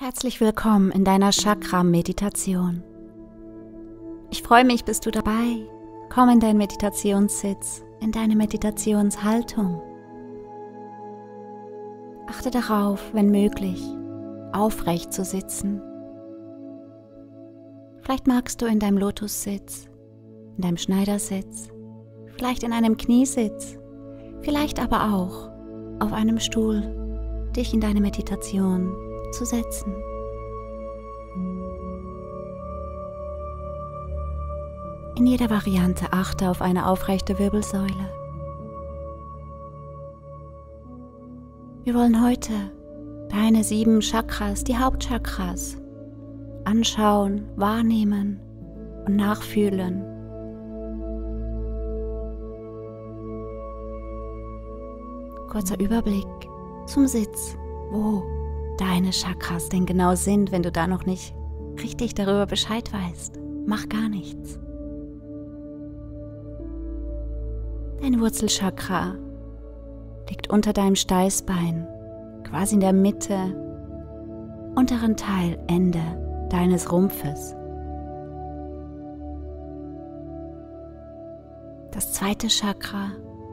Herzlich willkommen in deiner Chakra-Meditation. Ich freue mich, bist du dabei. Komm in deinen Meditationssitz, in deine Meditationshaltung. Achte darauf, wenn möglich, aufrecht zu sitzen. Vielleicht magst du in deinem Lotussitz, in deinem Schneidersitz, vielleicht in einem Kniesitz, vielleicht aber auch auf einem Stuhl, dich in deine Meditation zu setzen. In jeder Variante achte auf eine aufrechte Wirbelsäule. Wir wollen heute deine 7 Chakras, die Hauptchakras, anschauen, wahrnehmen und nachfühlen. Kurzer Überblick zum Sitz, wo deine Chakras denn genau sind, wenn du da noch nicht richtig darüber Bescheid weißt. Mach gar nichts. Dein Wurzelchakra liegt unter deinem Steißbein, quasi in der Mitte, unteren Teil, Ende deines Rumpfes. Das zweite Chakra,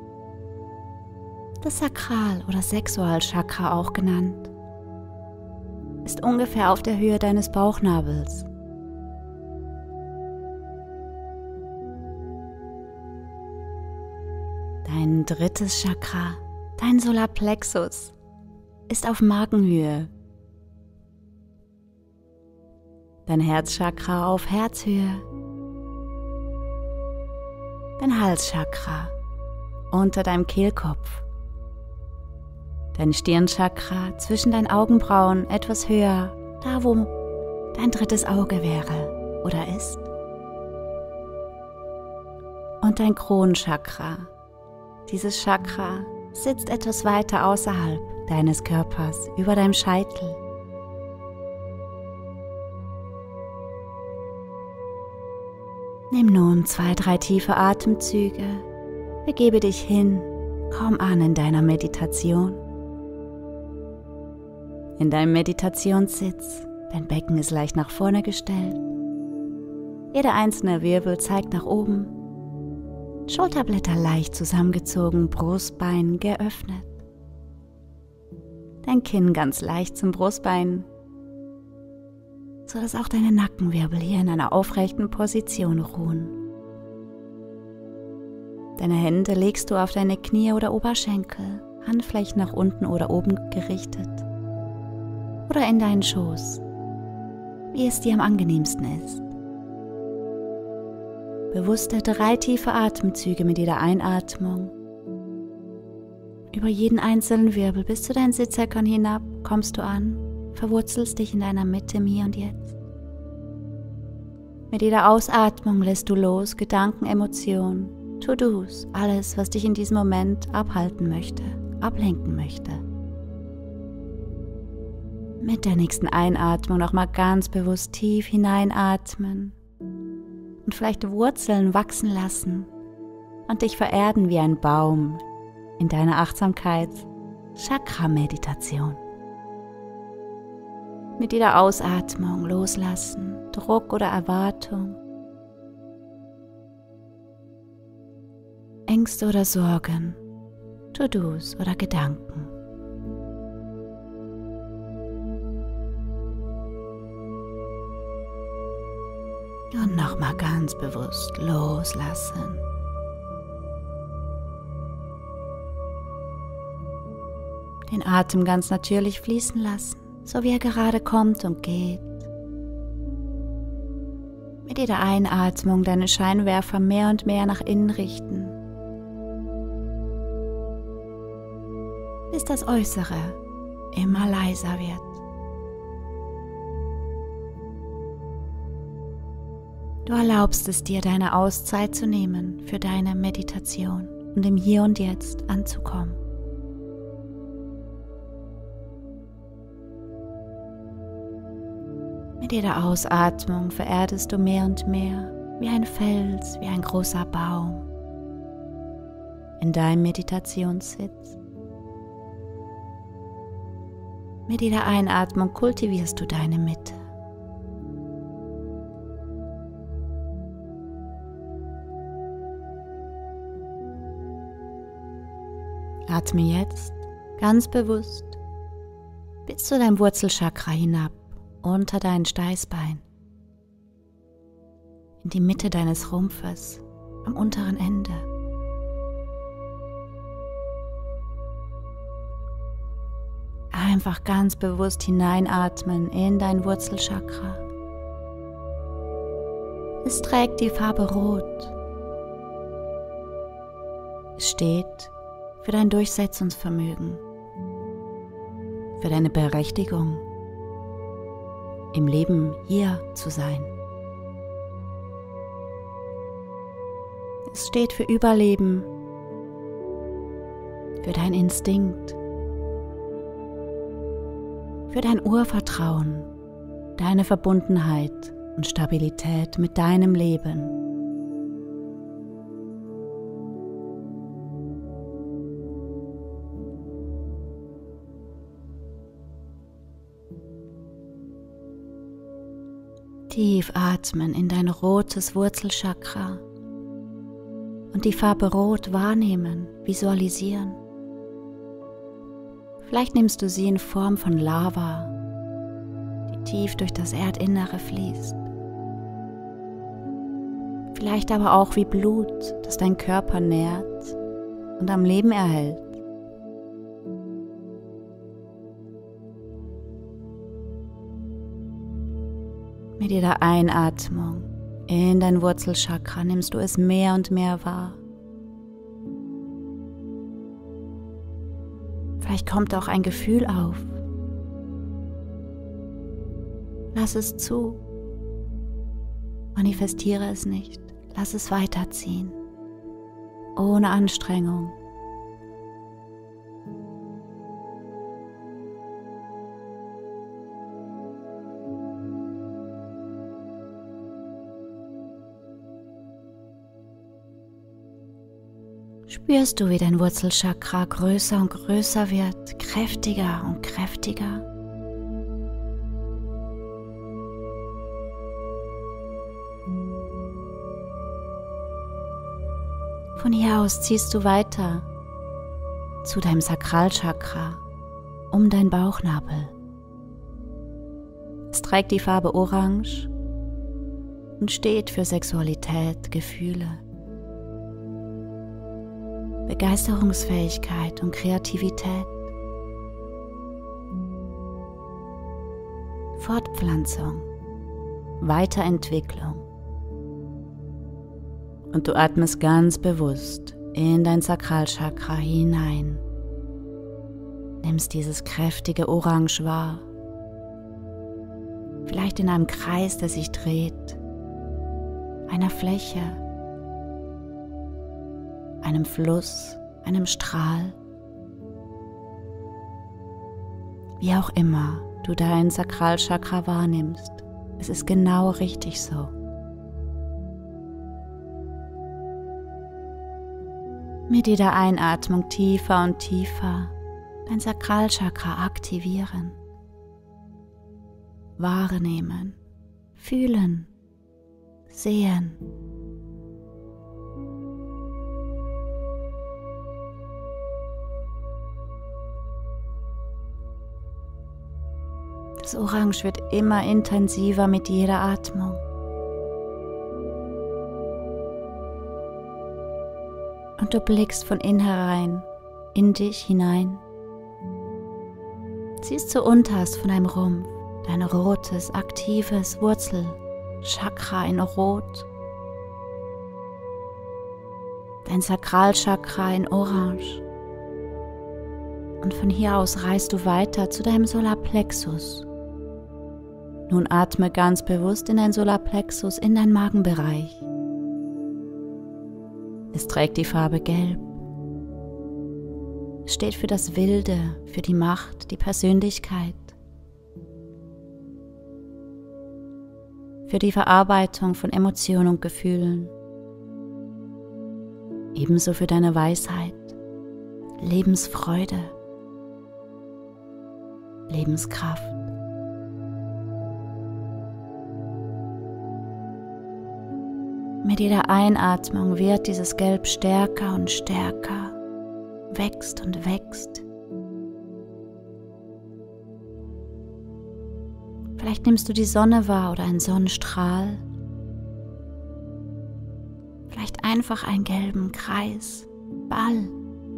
das Sakral- oder Sexualchakra auch genannt, ist ungefähr auf der Höhe deines Bauchnabels. Dein drittes Chakra, dein Solarplexus, ist auf Magenhöhe. Dein Herzchakra auf Herzhöhe. Dein Halschakra unter deinem Kehlkopf. Dein Stirnchakra zwischen deinen Augenbrauen etwas höher, da wo dein drittes Auge wäre oder ist. Und dein Kronchakra. Dieses Chakra sitzt etwas weiter außerhalb deines Körpers, über deinem Scheitel. Nimm nun 2, 3 tiefe Atemzüge, begebe dich hin, komm an in deiner Meditation. In deinem Meditationssitz, dein Becken ist leicht nach vorne gestellt. Jeder einzelne Wirbel zeigt nach oben. Schulterblätter leicht zusammengezogen, Brustbein geöffnet. Dein Kinn ganz leicht zum Brustbein, sodass auch deine Nackenwirbel hier in einer aufrechten Position ruhen. Deine Hände legst du auf deine Knie oder Oberschenkel, Handflächen nach unten oder oben gerichtet. Oder in deinen Schoß, wie es dir am angenehmsten ist. Bewusste 3 tiefe Atemzüge mit jeder Einatmung. Über jeden einzelnen Wirbel bis zu deinen Sitzhöckern hinab kommst du an, verwurzelst dich in deiner Mitte im Hier und Jetzt. Mit jeder Ausatmung lässt du los Gedanken, Emotionen, To-Dos, alles, was dich in diesem Moment abhalten möchte, ablenken möchte. Mit der nächsten Einatmung nochmal ganz bewusst tief hineinatmen und vielleicht Wurzeln wachsen lassen und dich vererden wie ein Baum in deiner Achtsamkeits-Chakra-Meditation. Mit jeder Ausatmung loslassen, Druck oder Erwartung, Ängste oder Sorgen, To-Dos oder Gedanken. Und nochmal ganz bewusst loslassen. Den Atem ganz natürlich fließen lassen, so wie er gerade kommt und geht. Mit jeder Einatmung deine Scheinwerfer mehr und mehr nach innen richten, bis das Äußere immer leiser wird. Du erlaubst es dir, deine Auszeit zu nehmen für deine Meditation und im Hier und Jetzt anzukommen. Mit jeder Ausatmung vererdest du mehr und mehr wie ein Fels, wie ein großer Baum in deinem Meditationssitz. Mit jeder Einatmung kultivierst du deine Mitte. Atme jetzt ganz bewusst bis zu deinem Wurzelchakra hinab, unter dein Steißbein, in die Mitte deines Rumpfes, am unteren Ende. Einfach ganz bewusst hineinatmen in dein Wurzelchakra. Es trägt die Farbe Rot. Es steht für dein Durchsetzungsvermögen, für deine Berechtigung, im Leben hier zu sein. Es steht für Überleben, für dein Instinkt, für dein Urvertrauen, deine Verbundenheit und Stabilität mit deinem Leben. Tief atmen in dein rotes Wurzelchakra und die Farbe Rot wahrnehmen, visualisieren. Vielleicht nimmst du sie in Form von Lava, die tief durch das Erdinnere fließt. Vielleicht aber auch wie Blut, das dein Körper nährt und am Leben erhält. Mit jeder Einatmung in dein Wurzelchakra nimmst du es mehr und mehr wahr. Vielleicht kommt auch ein Gefühl auf. Lass es zu. Manifestiere es nicht. Lass es weiterziehen. Ohne Anstrengung. Spürst du, wie dein Wurzelchakra größer und größer wird, kräftiger und kräftiger? Von hier aus ziehst du weiter zu deinem Sakralchakra, um dein Bauchnabel. Es trägt die Farbe Orange und steht für Sexualität, Gefühle, Begeisterungsfähigkeit und Kreativität, Fortpflanzung, Weiterentwicklung. Und du atmest ganz bewusst in dein Sakralchakra hinein. Nimmst dieses kräftige Orange wahr, vielleicht in einem Kreis, der sich dreht, einer Fläche, einem Fluss, einem Strahl. Wie auch immer du dein Sakralchakra wahrnimmst, es ist genau richtig so. Mit jeder Einatmung tiefer und tiefer dein Sakralchakra aktivieren, wahrnehmen, fühlen, sehen. Das Orange wird immer intensiver mit jeder Atmung. Und du blickst von innen herein, in dich hinein. Siehst zuunterst von deinem Rumpf dein rotes, aktives Wurzelchakra in Rot, dein Sakralchakra in Orange. Und von hier aus reist du weiter zu deinem Solarplexus. Nun atme ganz bewusst in dein Solarplexus, in deinen Magenbereich. Es trägt die Farbe Gelb. Es steht für das Wilde, für die Macht, die Persönlichkeit, für die Verarbeitung von Emotionen und Gefühlen, ebenso für deine Weisheit, Lebensfreude, Lebenskraft. Mit jeder Einatmung wird dieses Gelb stärker und stärker, wächst und wächst. Vielleicht nimmst du die Sonne wahr oder einen Sonnenstrahl. Vielleicht einfach einen gelben Kreis, Ball.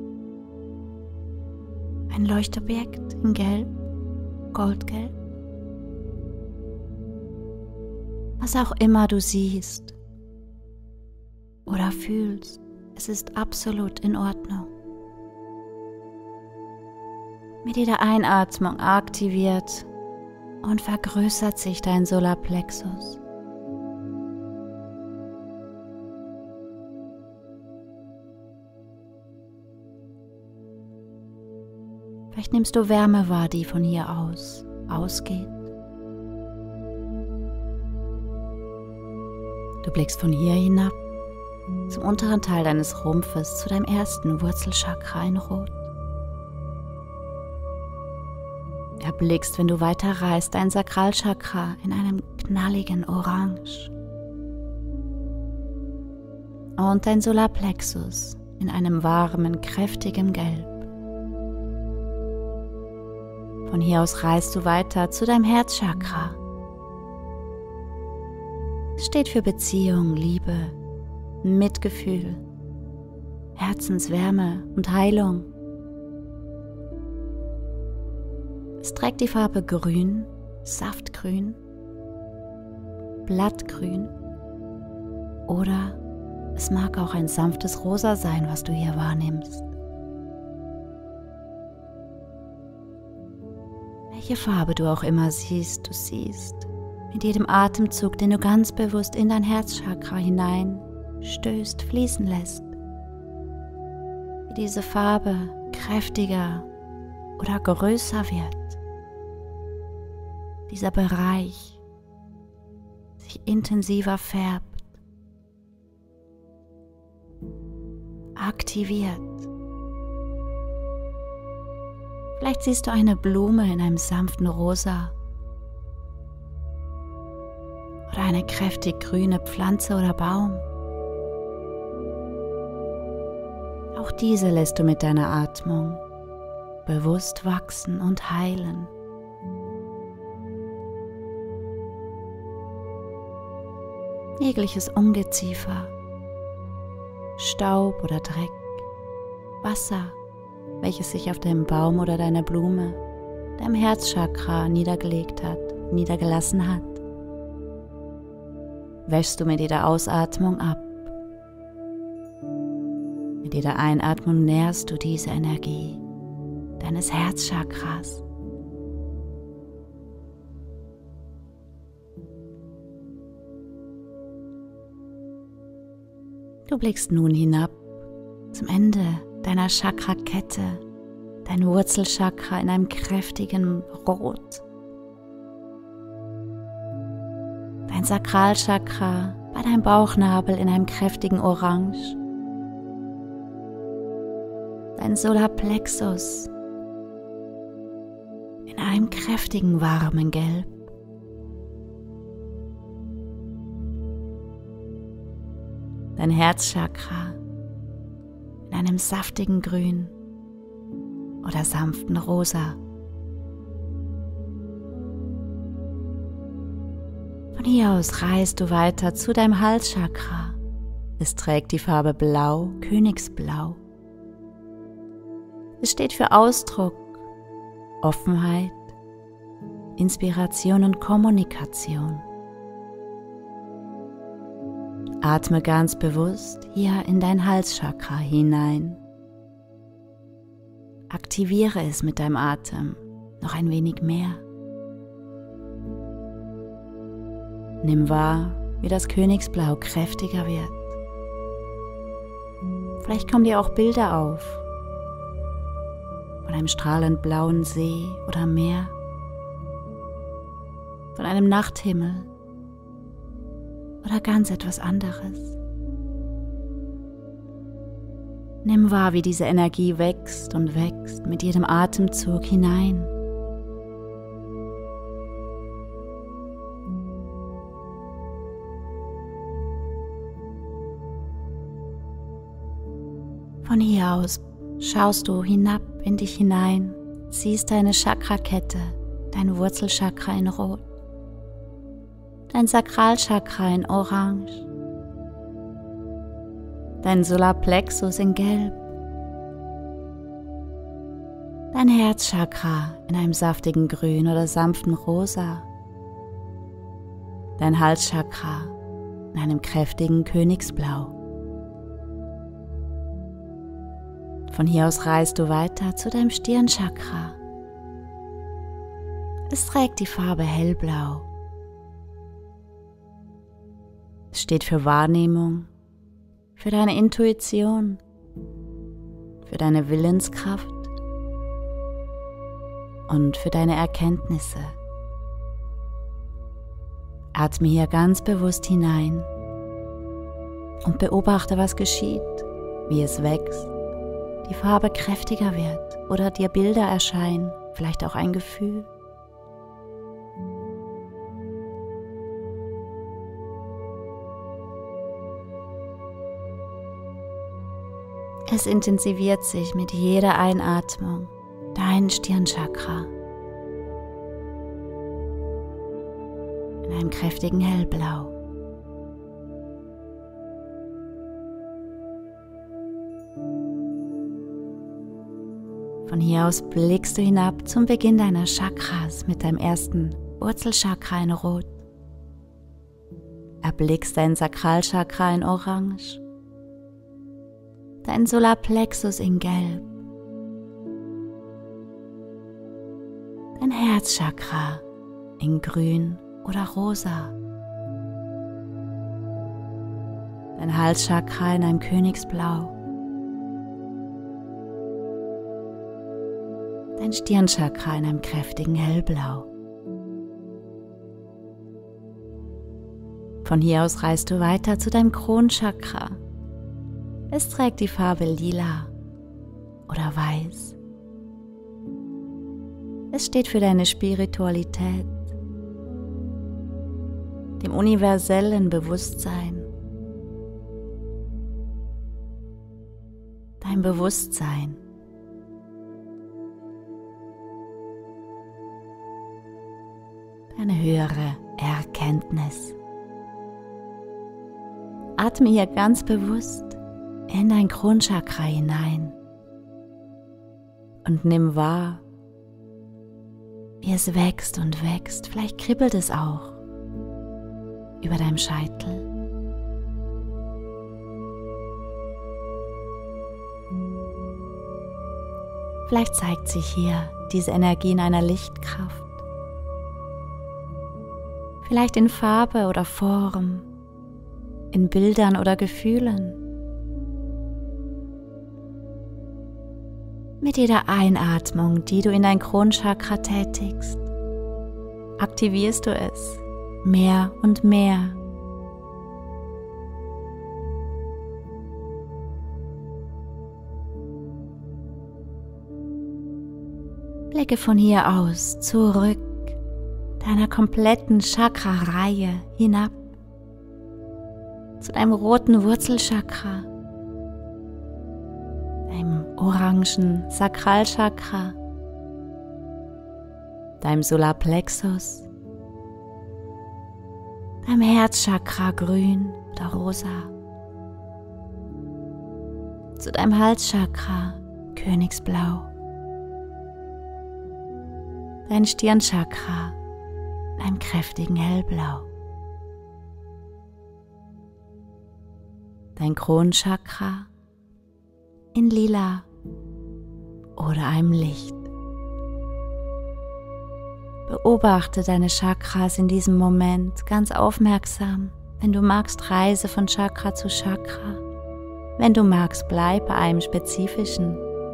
Ein Leuchtobjekt in Gelb, Goldgelb. Was auch immer du siehst oder fühlst, es ist absolut in Ordnung. Mit jeder Einatmung aktiviert und vergrößert sich dein Solarplexus. Vielleicht nimmst du Wärme wahr, die von hier aus ausgeht. Du blickst von hier hinab zum unteren Teil deines Rumpfes, zu deinem ersten Wurzelchakra in Rot. Erblickst, wenn du weiter reist, dein Sakralchakra in einem knalligen Orange und dein Solarplexus in einem warmen, kräftigen Gelb. Von hier aus reist du weiter zu deinem Herzchakra. Es steht für Beziehung, Liebe, Mitgefühl, Herzenswärme und Heilung. Es trägt die Farbe Grün, Saftgrün, Blattgrün oder es mag auch ein sanftes Rosa sein, was du hier wahrnimmst. Welche Farbe du auch immer siehst, du siehst mit jedem Atemzug, den du ganz bewusst in dein Herzchakra hinein stößt, fließen lässt, wie diese Farbe kräftiger oder größer wird. Dieser Bereich sich intensiver färbt, aktiviert. Vielleicht siehst du eine Blume in einem sanften Rosa oder eine kräftig grüne Pflanze oder Baum. Auch diese lässt du mit deiner Atmung bewusst wachsen und heilen. Jegliches Ungeziefer, Staub oder Dreck, Wasser, welches sich auf deinem Baum oder deiner Blume, deinem Herzchakra niedergelassen hat, wäschst du mit jeder Ausatmung ab. Mit jeder Einatmung nährst du diese Energie deines Herzchakras. Du blickst nun hinab zum Ende deiner Chakrakette, dein Wurzelchakra in einem kräftigen Rot, dein Sakralchakra bei deinem Bauchnabel in einem kräftigen Orange, dein Solarplexus in einem kräftigen warmen Gelb, dein Herzchakra in einem saftigen Grün oder sanften Rosa. Von hier aus reist du weiter zu deinem Halschakra. Es trägt die Farbe Blau, Königsblau. Es steht für Ausdruck, Offenheit, Inspiration und Kommunikation. Atme ganz bewusst hier in dein Halschakra hinein. Aktiviere es mit deinem Atem noch ein wenig mehr. Nimm wahr, wie das Königsblau kräftiger wird. Vielleicht kommen dir auch Bilder auf von einem strahlend blauen See oder Meer, von einem Nachthimmel oder ganz etwas anderes. Nimm wahr, wie diese Energie wächst und wächst mit jedem Atemzug hinein Von hier aus schaust du hinab in dich hinein, siehst deine Chakrakette, dein Wurzelchakra in Rot, dein Sakralchakra in Orange, dein Solarplexus in Gelb, dein Herzchakra in einem saftigen Grün oder sanften Rosa, dein Halschakra in einem kräftigen Königsblau. Von hier aus reist du weiter zu deinem Stirnchakra. Es trägt die Farbe hellblau. Es steht für Wahrnehmung, für deine Intuition, für deine Willenskraft und für deine Erkenntnisse. Atme hier ganz bewusst hinein und beobachte, was geschieht, wie es wächst, die Farbe kräftiger wird oder dir Bilder erscheinen, vielleicht auch ein Gefühl. Es intensiviert sich mit jeder Einatmung, dein Stirnchakra, in einem kräftigen Hellblau. Von hier aus blickst du hinab zum Beginn deiner Chakras mit deinem ersten Wurzelchakra in Rot. Erblickst dein Sakralchakra in Orange, dein Solarplexus in Gelb, dein Herzchakra in Grün oder Rosa, dein Halschakra in einem Königsblau, dein Stirnchakra in einem kräftigen Hellblau. Von hier aus reist du weiter zu deinem Kronchakra. Es trägt die Farbe lila oder weiß. Es steht für deine Spiritualität, dem universellen Bewusstsein, dein Bewusstsein. Eine höhere Erkenntnis. Atme hier ganz bewusst in dein Kronchakra hinein und nimm wahr, wie es wächst und wächst. Vielleicht kribbelt es auch über deinem Scheitel. Vielleicht zeigt sich hier diese Energie in einer Lichtkraft. Vielleicht in Farbe oder Form, in Bildern oder Gefühlen. Mit jeder Einatmung, die du in dein Kronchakra tätigst, aktivierst du es mehr und mehr. Blicke von hier aus zurück deiner kompletten Chakra-Reihe hinab zu deinem roten Wurzelchakra, deinem orangen Sakralchakra, deinem Solarplexus, deinem Herzchakra grün oder rosa, zu deinem Halschakra Königsblau, dein Stirnchakra einem kräftigen Hellblau, dein Kronchakra in Lila oder einem Licht. Beobachte deine Chakras in diesem Moment ganz aufmerksam. Wenn du magst, reise von Chakra zu Chakra. Wenn du magst, bleib bei einem spezifischen.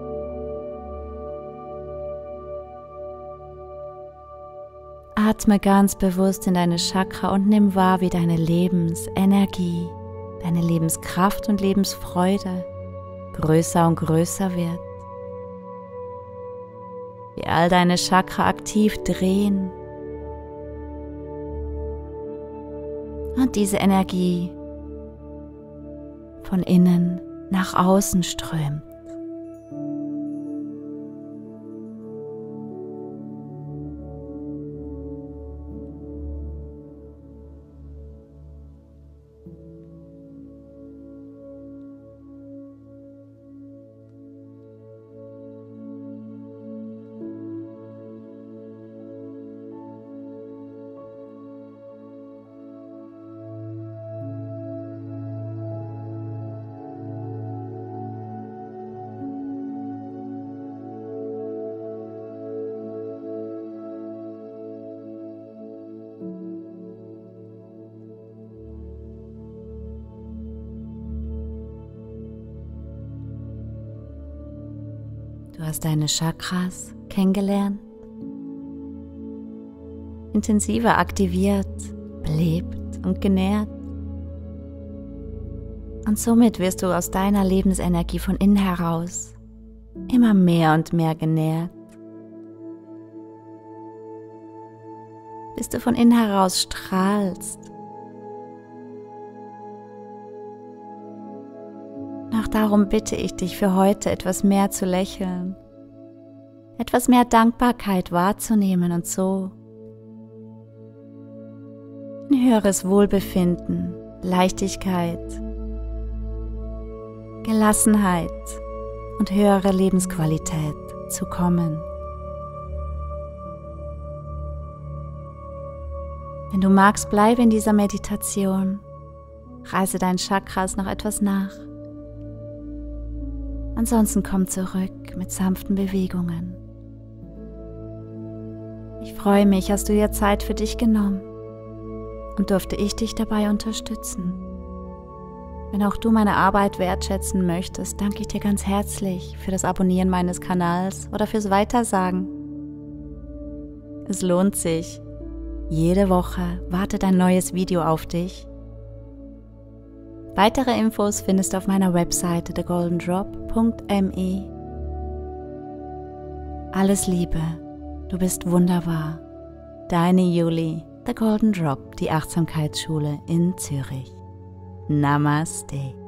Atme ganz bewusst in deine Chakra und nimm wahr, wie deine Lebensenergie, deine Lebenskraft und Lebensfreude größer und größer wird. Wie all deine Chakra aktiv drehen und diese Energie von innen nach außen strömt. Du hast deine Chakras kennengelernt, intensiver aktiviert, belebt und genährt. Und somit wirst du aus deiner Lebensenergie von innen heraus immer mehr und mehr genährt. Bis du von innen heraus strahlst. Auch darum bitte ich dich für heute etwas mehr zu lächeln, etwas mehr Dankbarkeit wahrzunehmen und so ein höheres Wohlbefinden, Leichtigkeit, Gelassenheit und höhere Lebensqualität zu kommen. Wenn du magst, bleibe in dieser Meditation, reise deinen Chakras noch etwas nach. Ansonsten komm zurück mit sanften Bewegungen. Ich freue mich, hast du dir Zeit für dich genommen und durfte ich dich dabei unterstützen. Wenn auch du meine Arbeit wertschätzen möchtest, danke ich dir ganz herzlich für das Abonnieren meines Kanals oder fürs Weitersagen. Es lohnt sich. Jede Woche wartet ein neues Video auf dich. Weitere Infos findest du auf meiner Webseite thegoldendrop.me. Alles Liebe, du bist wunderbar. Deine Julie, The Golden Drop, die Achtsamkeitsschule in Zürich. Namaste.